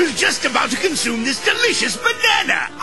was just about to consume this delicious banana.